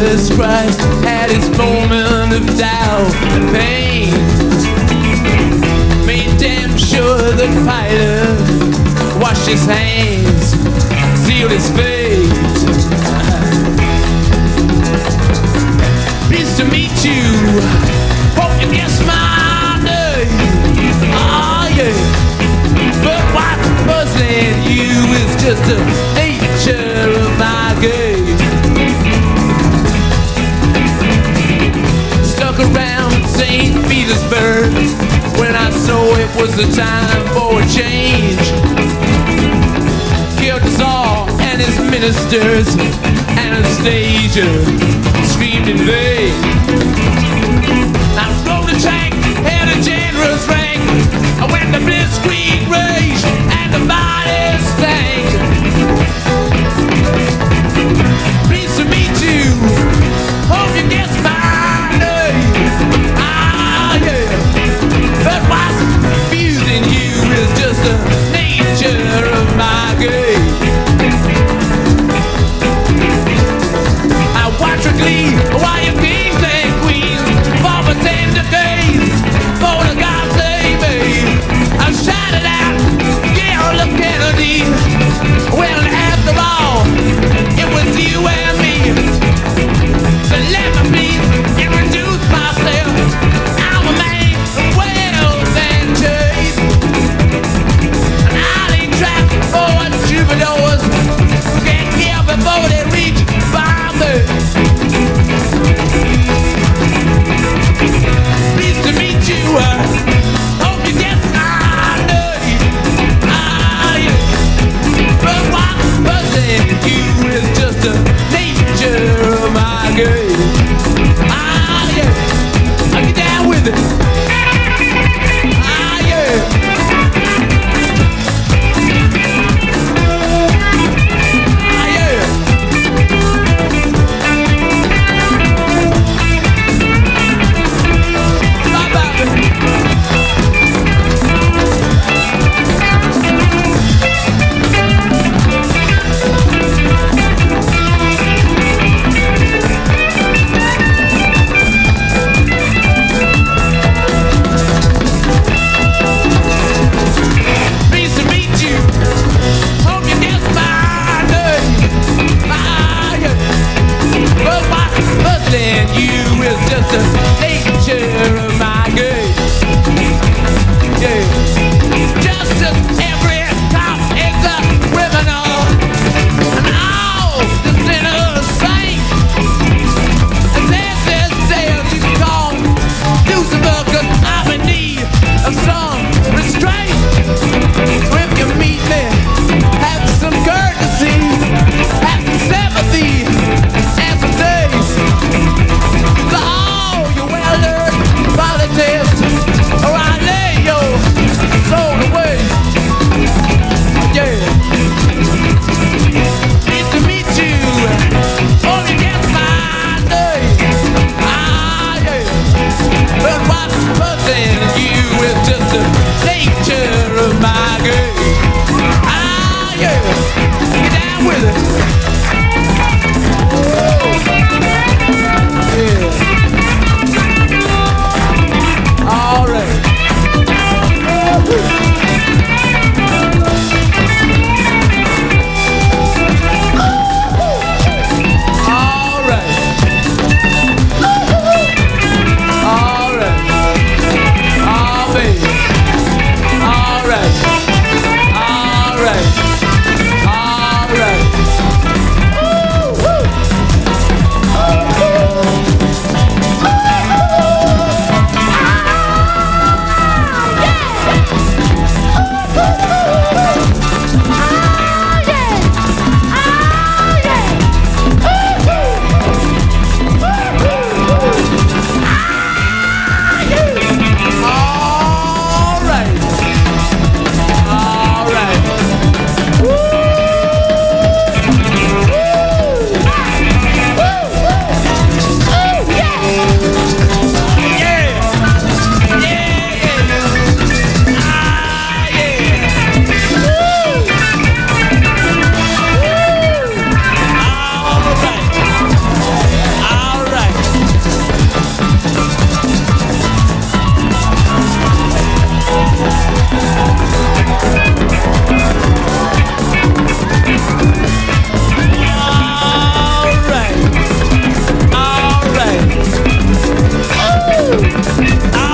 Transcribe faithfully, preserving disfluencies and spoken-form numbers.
Jesus Christ had his moment of doubt and pain. Made damn sure that Pilate washed his hands, sealed his fate. Pleased to meet you. Hope you guess my name. Oh yeah. But what's puzzling you is just the nature of my game. Stuck around Saint Petersburg when I saw it was the time for a change. Killed us all and his ministers. Anastasia screamed in vain. I rode a tank, had a generous rank. I went to blitzkrieg rage and the body stank. Pleased to meet you. Hope you guess my name. Ah yeah. But what's confusing you is just the nature of my game. I watch with glee while you kings and queens for the tender days. For the God save me, I shout it out, Gerald of Kennedy. Well, after all, it was you and me. So let me please introduce myself. I'm a man of wealth and taste, and I lay trap for troubadours who can't kill before they reach Bombay. Pleased to meet you. uh, Hope you guess my name. Ah yeah. But what's buzzing you is just the nature of my game. Ah yeah. I get down with it. Ah yeah. Ah yeah. Bye bye. Pleased to meet you. Hope you guess my name. Ah yeah. But what's puzzling you is just the nature of my game. Yeah. Just as every cop is a criminal, and all the sinners saint. As ancestors you can call Lucifer, 'cause I'm in need of some restraint. So if you meet me, have some courtesy, have some sympathy, and some taste. So all you well-learned politics, or I lay your soul to waste. Yeah. Pleased to meet you. Hope you guess my name. Ah yeah. But what's puzzling you is just the nature I